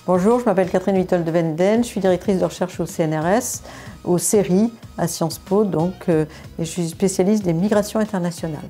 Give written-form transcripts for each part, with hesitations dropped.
Bonjour, je m'appelle Catherine Witold de Wenden, je suis directrice de recherche au CNRS, au CERI, à Sciences Po, et je suis spécialiste des migrations internationales.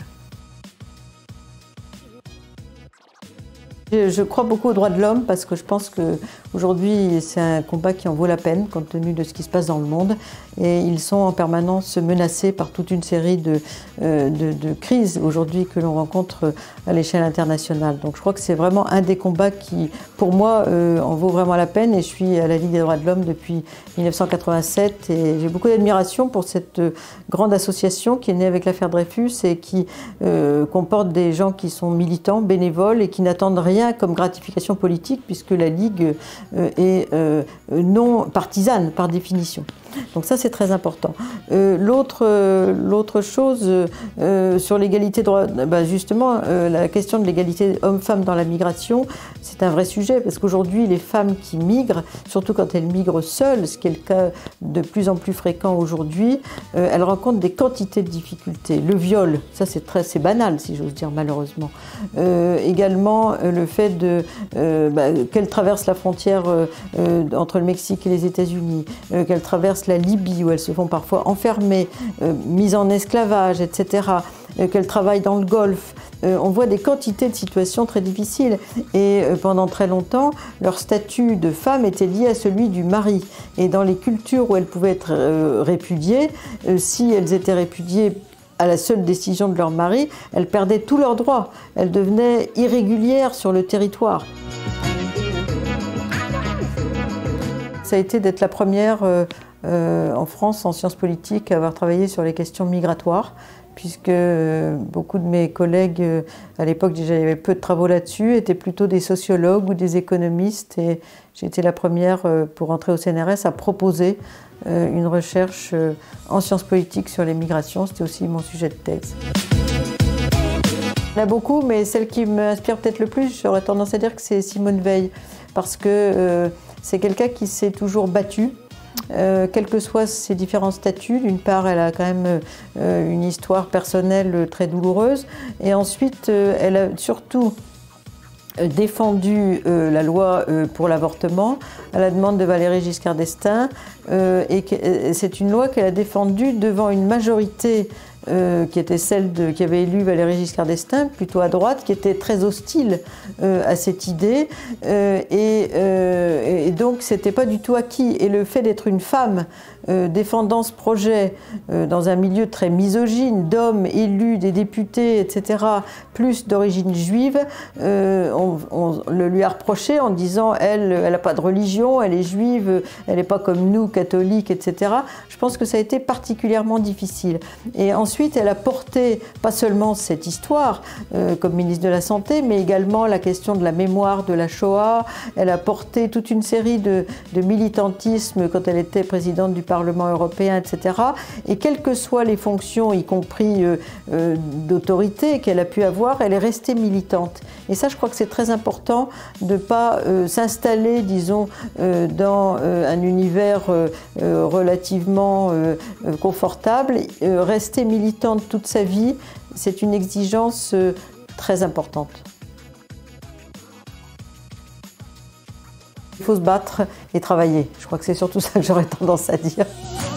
Je crois beaucoup aux droits de l'homme parce que je pense qu'aujourd'hui c'est un combat qui en vaut la peine compte tenu de ce qui se passe dans le monde et ils sont en permanence menacés par toute une série de crises aujourd'hui que l'on rencontre à l'échelle internationale. Donc je crois que c'est vraiment un des combats qui pour moi en vaut vraiment la peine et je suis à la Ligue des droits de l'homme depuis 1987 et j'ai beaucoup d'admiration pour cette grande association qui est née avec l'affaire Dreyfus et qui comporte des gens qui sont militants, bénévoles et qui n'attendent rien comme gratification politique puisque la Ligue est non partisane par définition. Donc ça c'est très important. L'autre chose sur l'égalité de droit, justement la question de l'égalité homme-femme dans la migration, c'est un vrai sujet parce qu'aujourd'hui les femmes qui migrent, surtout quand elles migrent seules, ce qui est le cas de plus en plus fréquent aujourd'hui, elles rencontrent des quantités de difficultés. Le viol, ça c'est banal si j'ose dire malheureusement. Également le fait qu'elles traversent la frontière entre le Mexique et les États-Unis, qu'elles traversent la Libye où elles se font parfois enfermer, mises en esclavage, etc., qu'elles travaillent dans le Golfe. On voit des quantités de situations très difficiles et pendant très longtemps, leur statut de femme était lié à celui du mari. Et dans les cultures où elles pouvaient être répudiées, si elles étaient répudiées à la seule décision de leur mari, elles perdaient tous leurs droits. Elles devenaient irrégulières sur le territoire. Ça a été d'être la première en France en sciences politiques à avoir travaillé sur les questions migratoires, puisque beaucoup de mes collègues, à l'époque déjà il y avait peu de travaux là-dessus, étaient plutôt des sociologues ou des économistes et j'ai été la première pour entrer au CNRS à proposer une recherche en sciences politiques sur les migrations, c'était aussi mon sujet de thèse. Il y en a beaucoup, mais celle qui m'inspire peut-être le plus, j'aurais tendance à dire que c'est Simone Veil, parce que c'est quelqu'un qui s'est toujours battu. Quels que soient ses différents statuts, d'une part elle a quand même une histoire personnelle très douloureuse et ensuite elle a surtout défendu la loi pour l'avortement à la demande de Valéry Giscard d'Estaing et c'est une loi qu'elle a défendue devant une majorité qui était celle qui avait élu Valéry Giscard d'Estaing, plutôt à droite, qui était très hostile à cette idée et donc c'était pas du tout acquis. Et le fait d'être une femme défendant ce projet dans un milieu très misogyne, d'hommes élus, des députés, etc., plus d'origine juive, on le lui a reproché en disant elle n'a pas de religion, elle est juive, elle n'est pas comme nous, catholiques, etc. Je pense que ça a été particulièrement difficile. Et ensuite, elle a porté pas seulement cette histoire comme ministre de la Santé, mais également la question de la mémoire de la Shoah. Elle a porté toute une série de militantisme quand elle était présidente du Parlement européen, etc. Et quelles que soient les fonctions, y compris d'autorité qu'elle a pu avoir, elle est restée militante. Et ça, je crois que c'est très important de ne pas s'installer, disons, dans un univers relativement confortable. Rester militante toute sa vie, c'est une exigence très importante. Il faut se battre et travailler. Je crois que c'est surtout ça que j'aurais tendance à dire.